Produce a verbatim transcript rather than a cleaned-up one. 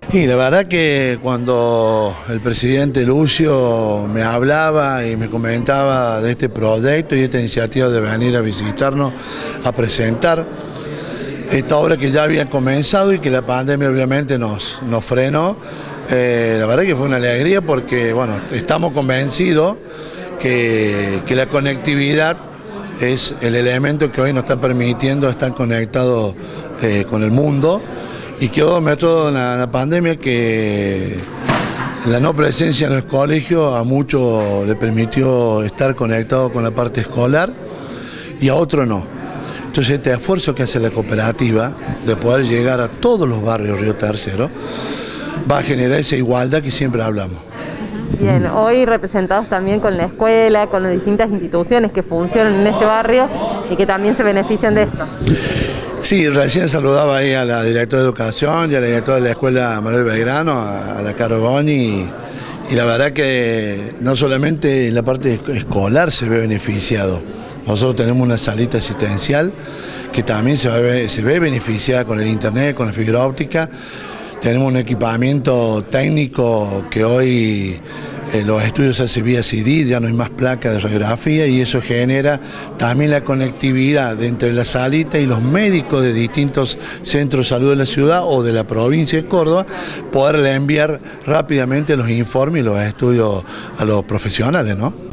Y la verdad que cuando el presidente Lucio me hablaba y me comentaba de este proyecto y esta iniciativa de venir a visitarnos, a presentar esta obra que ya había comenzado y que la pandemia obviamente nos, nos frenó, eh, la verdad que fue una alegría porque bueno, estamos convencidos que, que la conectividad es el elemento que hoy nos está permitiendo estar conectados eh, con el mundo. Y quedó demostrado en la, la pandemia que la no presencia en los colegios a muchos le permitió estar conectados con la parte escolar y a otros no. Entonces este esfuerzo que hace la cooperativa de poder llegar a todos los barrios Río Tercero va a generar esa igualdad que siempre hablamos. Bien, hoy representados también con la escuela, con las distintas instituciones que funcionan en este barrio y que también se benefician de esto. Sí, recién saludaba ahí a la directora de Educación y a la directora de la Escuela Manuel Belgrano, a, a la Caro Goni, y, y la verdad que no solamente en la parte escolar se ve beneficiado, nosotros tenemos una salita asistencial que también se ve, se ve beneficiada con el internet, con la fibra óptica. Tenemos un equipamiento técnico que hoy eh, los estudios se hacen vía C D, ya no hay más placas de radiografía y eso genera también la conectividad entre la salita y los médicos de distintos centros de salud de la ciudad o de la provincia de Córdoba, poderle enviar rápidamente los informes y los estudios a los profesionales, ¿no?